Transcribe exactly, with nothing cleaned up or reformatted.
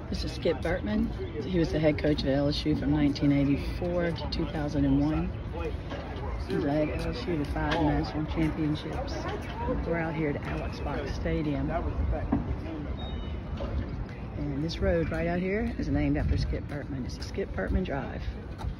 This is Skip Bertman. He was the head coach at L S U from nineteen eighty-four to two thousand one. He led L S U to five national championships. We're out here at Alex Box Stadium. And this road right out here is named after Skip Bertman. It's a Skip Bertman Drive.